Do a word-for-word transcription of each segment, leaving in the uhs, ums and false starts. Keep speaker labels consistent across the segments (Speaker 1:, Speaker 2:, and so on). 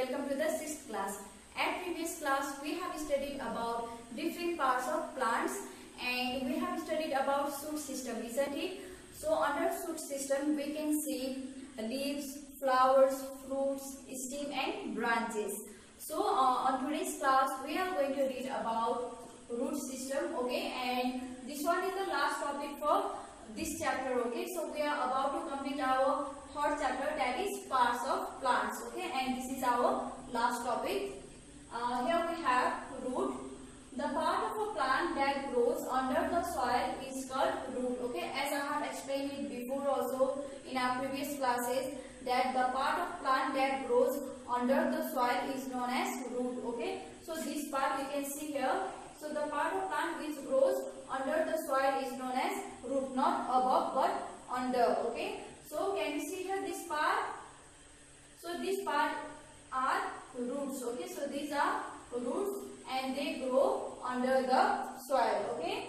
Speaker 1: welcome to the sixth class. At previous class we have studied about different parts of plants and we have studied about shoot system, isn't it? So under shoot system we can see leaves, flowers, fruits, stem and branches. So uh, on today's class we are going to read about root system, okay, and this one is the last topic for this chapter, okay. So we are about to complete our third chapter, that is parts of plants, okay, and this is our last topic. Uh, here we have root. The part of a plant that grows under the soil is called root, okay. As I have explained it before also in our previous classes, that the part of plant that grows under the soil is known as root, okay. So this part we can see here. So the part of plant which grows under the soil is known as root, not above but under, okay. So can you see here this part? So this part are roots, okay. So these are roots and they grow under the soil, okay.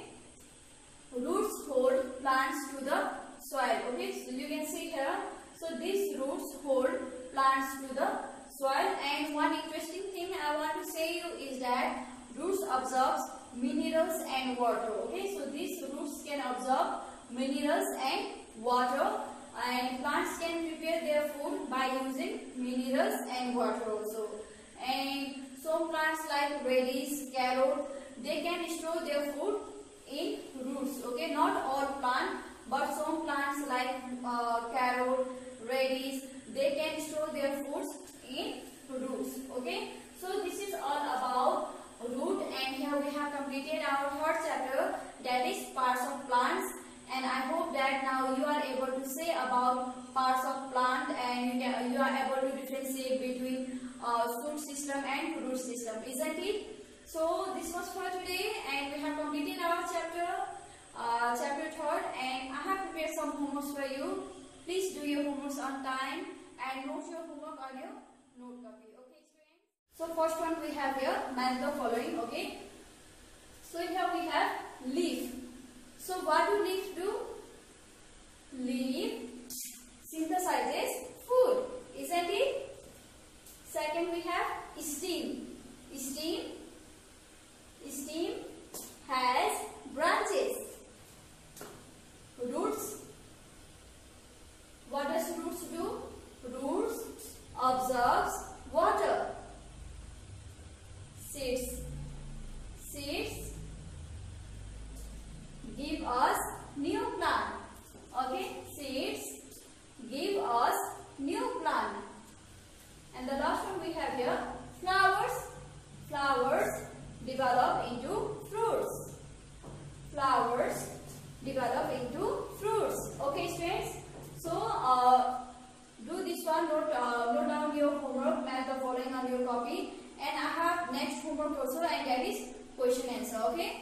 Speaker 1: Roots hold plants to the soil, okay. So you can see here. So these roots hold plants to the soil, and one interesting thing I want to say you is that roots absorb minerals and water, okay. So these roots can absorb minerals and water, and plants can prepare their food by using minerals and water also. And some plants like radish, carrot, they can store their food in roots, okay. Not all plants, but some plants like uh, carrot, radish, they can store their foods in roots, okay. So this is all about root, and here we have completed our third chapter, that is parts of plants. And I hope that now you are able to say about parts of plant, and you, can, you are able to differentiate between uh, shoot system and root system, isn't it? So this was for today, and we have completed our chapter, uh, chapter third, and I have prepared some homeworks for you. Please do your homeworks on time and note your homework on your note copy, okay students? So first one we have here, match the following, okay. So here we have leaf. So what do leaves do? Leaf synthesizes food, isn't it? Second we have stem. Stem, stem has branches. Roots. What does roots do? Roots absorbs water. Seeds. Seeds give us new plant, okay. Seeds give us new plant. And the last one we have here, flowers. Flowers develop into fruits. Flowers develop into fruits, okay students. So uh, do this one, note, uh, note down your homework, match the following on your copy, and I have next homework also, and that is question answer, okay.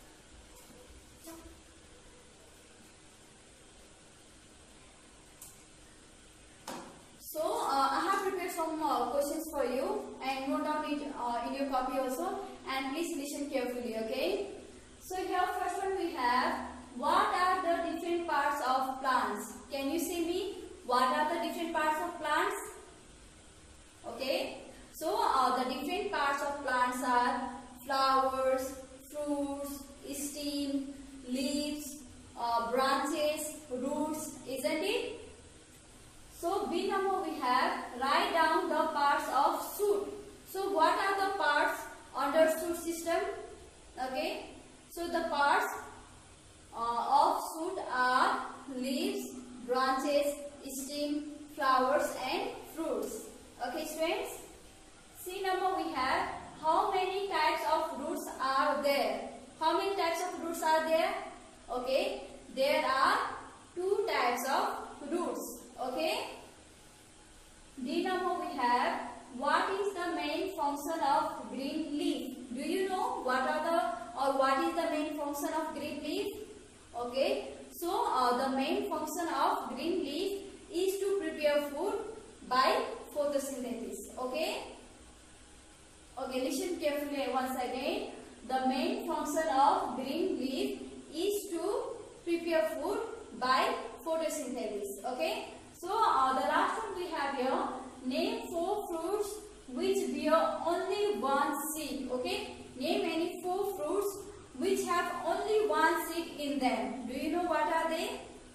Speaker 1: So uh, I have prepared some uh, questions for you, and note down it uh, in your copy also, and please listen carefully, okay. So here first one we have, what are the different parts of plants? Can you see me? What are the different parts of plants? Okay. So uh, the different parts of plants are flowers, fruits, stem, leaves, uh, branches, roots, isn't it? So B number we have, write down the parts of shoot. So what are the parts under shoot system? Okay. So the parts uh, of shoot are leaves, branches, stem, flowers and fruits. Okay students. C number we have, how many types of roots are there? How many types of roots are there? Okay. There are two types of roots. Okay. D number we have, what is the main function of green leaf? Do you know what are the or what is the main function of green leaf? Okay. So uh, the main function of green leaf is to prepare food by photosynthesis. Okay. Okay, listen carefully once again. The main function of green leaf is to prepare food by photosynthesis. Okay. So uh, the last one we have here, name four fruits which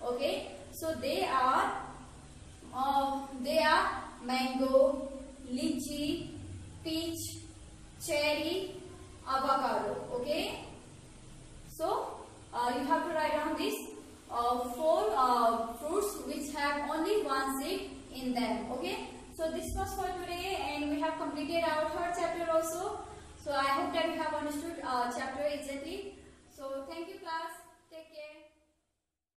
Speaker 1: Okay, so they are uh, they are mango, lychee, peach, cherry, avocado. Okay, so uh, you have to write down these uh, four uh, fruits which have only one seed in them. Okay, so this was for today, and we have completed our third chapter also. So I hope that you have understood uh, chapter exactly. So thank you, class.